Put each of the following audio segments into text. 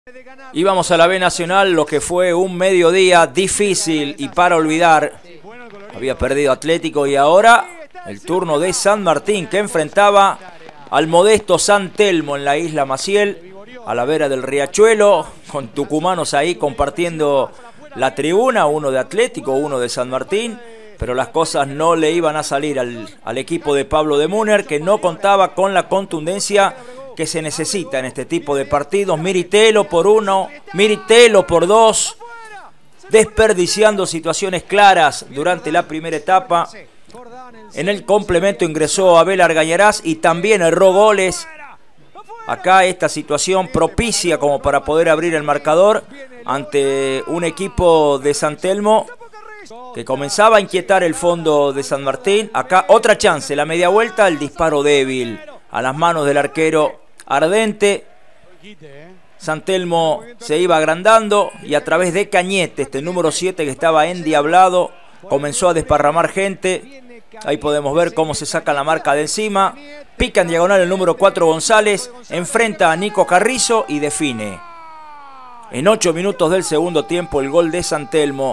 Íbamos a la B Nacional, lo que fue un mediodía difícil y para olvidar. Había perdido Atlético y ahora el turno de San Martín, que enfrentaba al modesto San Telmo en la isla Maciel, a la vera del Riachuelo, con tucumanos ahí compartiendo la tribuna, uno de Atlético, uno de San Martín, pero las cosas no le iban a salir al equipo de Pablo de Munner, que no contaba con la contundencia que se necesita en este tipo de partidos. Miritelo por uno, Miritelo por dos, desperdiciando situaciones claras durante la primera etapa. En el complemento ingresó Abel Argañarás y también erró goles. Acá esta situación propicia como para poder abrir el marcador ante un equipo de San Telmo que comenzaba a inquietar el fondo de San Martín. Acá otra chance, la media vuelta, el disparo débil a las manos del arquero Ardente. San Telmo se iba agrandando y a través de Cañete, este número 7 que estaba endiablado, comenzó a desparramar gente. Ahí podemos ver cómo se saca la marca de encima. Pica en diagonal el número 4 González, enfrenta a Nico Carrizo y define. En 8 minutos del segundo tiempo el gol de San Telmo.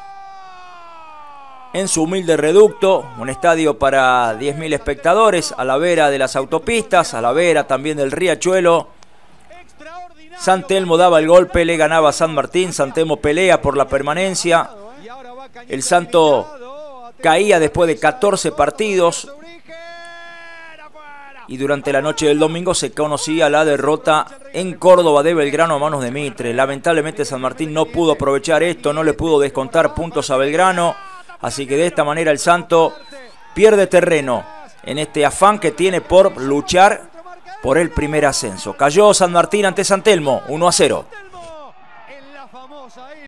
En su humilde reducto, un estadio para 10.000 espectadores, a la vera de las autopistas, a la vera también del Riachuelo. San Telmo daba el golpe, le ganaba a San Martín. San Telmo pelea por la permanencia. El Santo caía después de 14 partidos. Y durante la noche del domingo se conocía la derrota en Córdoba de Belgrano a manos de Mitre. Lamentablemente San Martín no pudo aprovechar esto, no le pudo descontar puntos a Belgrano. Así que de esta manera el Santo pierde terreno en este afán que tiene por luchar por el primer ascenso. Cayó San Martín ante San Telmo, 1-0.